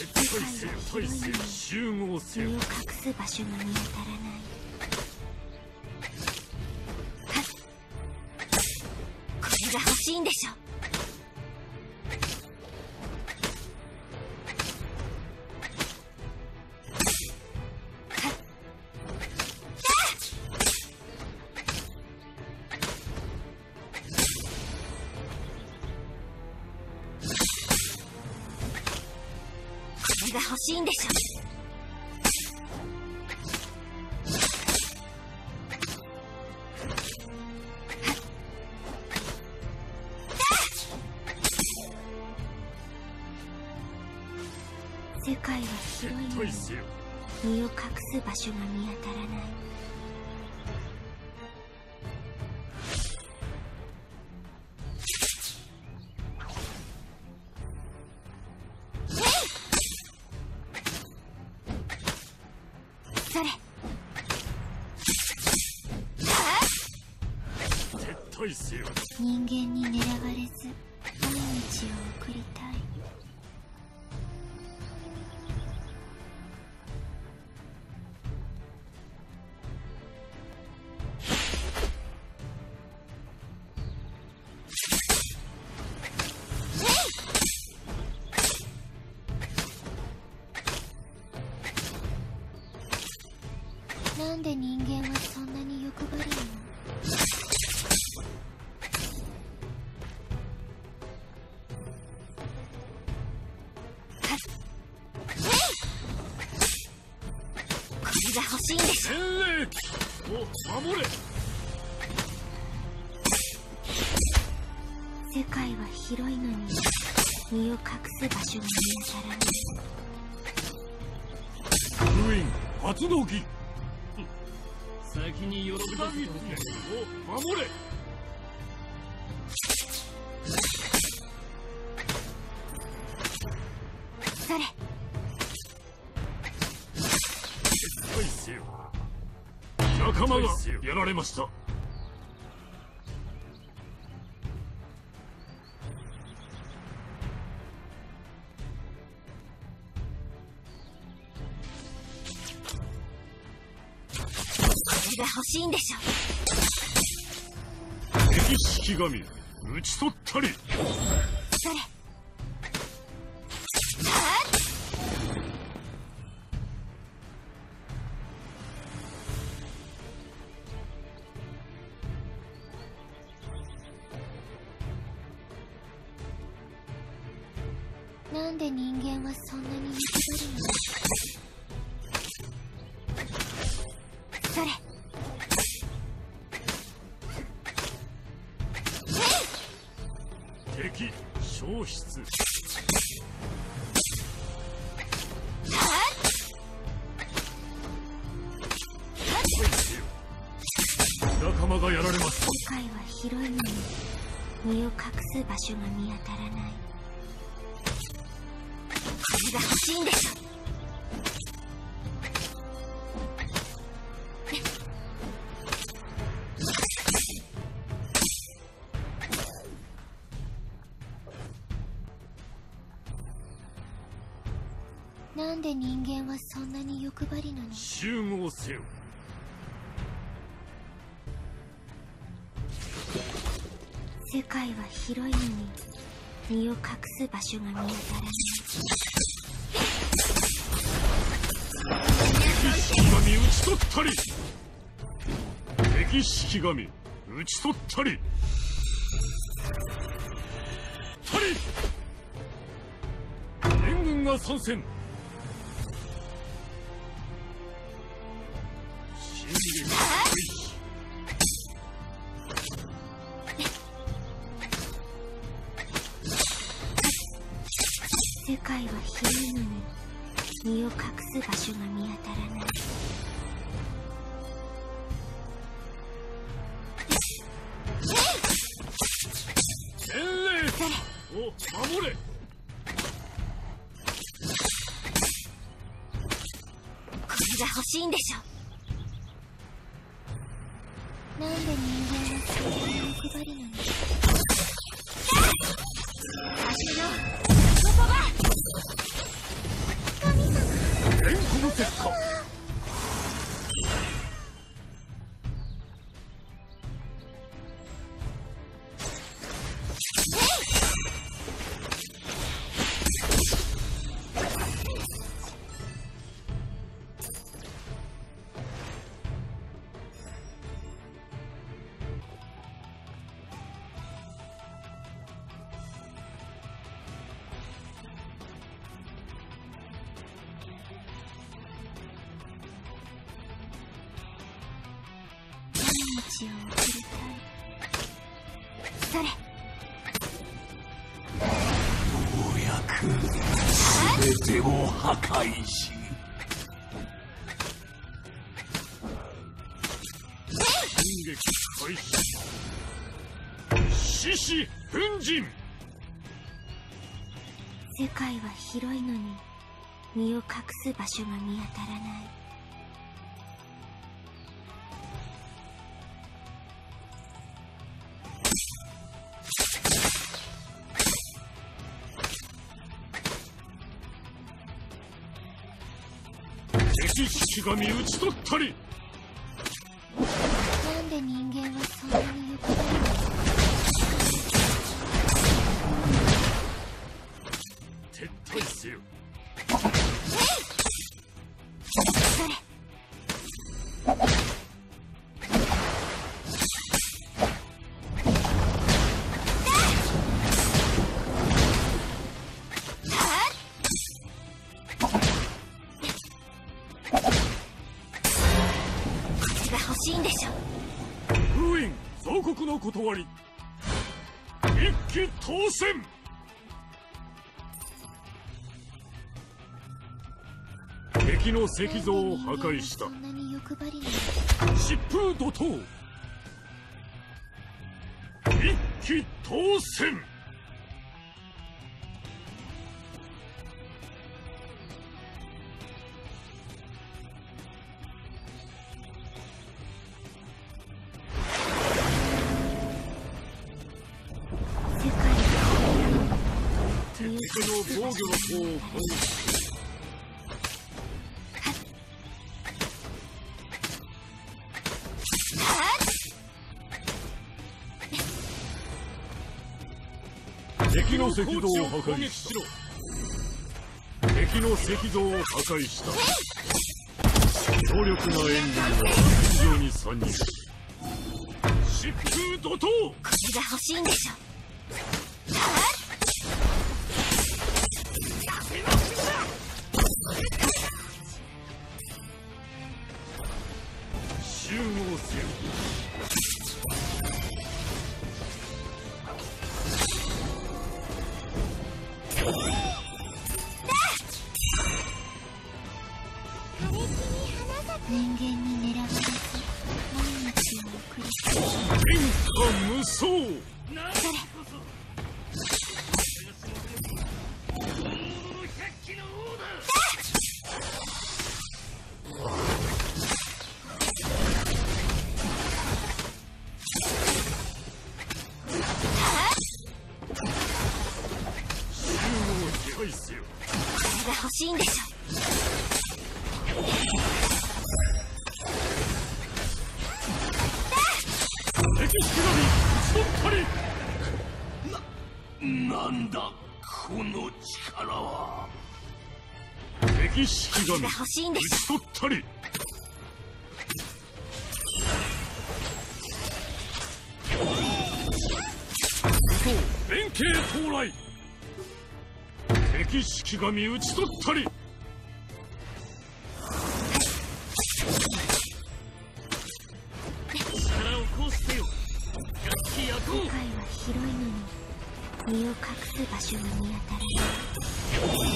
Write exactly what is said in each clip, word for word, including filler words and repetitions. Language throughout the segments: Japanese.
世界は広いのに集合せよ。 身を隠す場所が見当たらない。はっ、これが欲しいんでしょ。が欲しいんでしょ。世界は広いのに身を隠す場所が見当たらない。それ撤退せよ。 人間に狙われず毎日を送りたい。なんで人間はそんなに欲張りなの？これが欲しいんでしょ。 伝令を守れ。 世界は広いのに身を隠す場所が見当たらない。 封印発動機。 先に喜ばせておけ。 を守れ。 それ撤退せよ。仲間がやられました。 これが欲しいんでしょ。 敵式神討ち取ったり。 それなんで人間はそんなに欲張りなの？それ敵消失。仲間がやられます。 世界は広いのに身を隠す場所が見当たらない。これが欲しいんでしょ。なんで人間はそんなに欲張りなの？ 集合せよ。 世界は広いのに身を隠す場所が見当たらない。 敵式神討ち取ったり。敵式神討ち取ったり。たり援軍が参戦。 世界は広いのに身を隠す場所が見当たらない。 伝令を守れ。 これが欲しいんでしょ。なんで人間はそんなに欲張りなの？足のそば。 てか。 命を送りたい。それ。 ようやく全てを破壊し、 進撃開始。獅子奮陣。 世界は広いのに身を隠す場所が見当たらない。 敵式神討ち取ったり。 なんで人間はそんなに欲張るの？ 撤退せよ。 それ。欲しいんでしょ。 封印増国の断り。一騎当選。敵の石像を破壊した。 そんなに欲張りなの？ 疾風怒涛。一騎当選。敵の防御の方を攻撃。敵の石像を破壊した。敵の石像を破壊した。強力な援軍は戦場に参入。疾風怒涛。 これが欲しいんでしょ。 集合せよ。 人間に狙われず毎日を送りつける。 天下無双。 それ。 支配せよ。 これが欲しいんでしょ。 敵式神討ち取ったり。 な、なんだこの力は。 敵式神これが欲しいんで討しょ。 ち取ったり。連携到来。敵式神討ち取ったり。 力を行使せよ。楽器焼こ世界は広いのに身を隠す場所が見当たらない。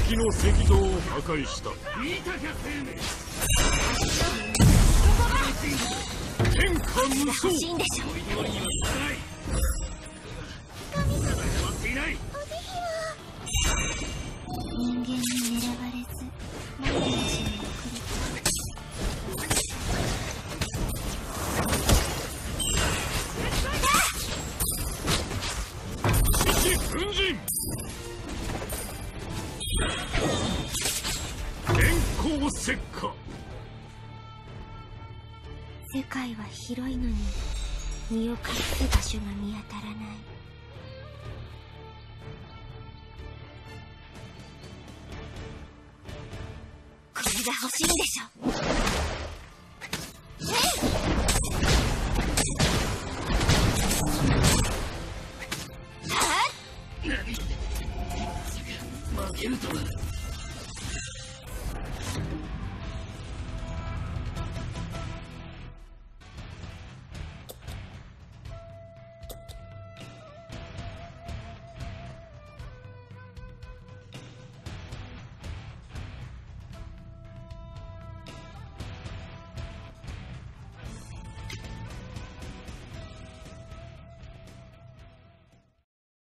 敵の石像を破壊した。 う。見たか生命。 天下無双。 欲しいんでしょ。 思い通りにはさせない。まだ変わっていない。 人間に狙われず毎日を送りつ獅子奮陣。連行石火。 世界は広いのに身を隠す場所が見当たらない。これが欲しいんでしょ。 負けるとは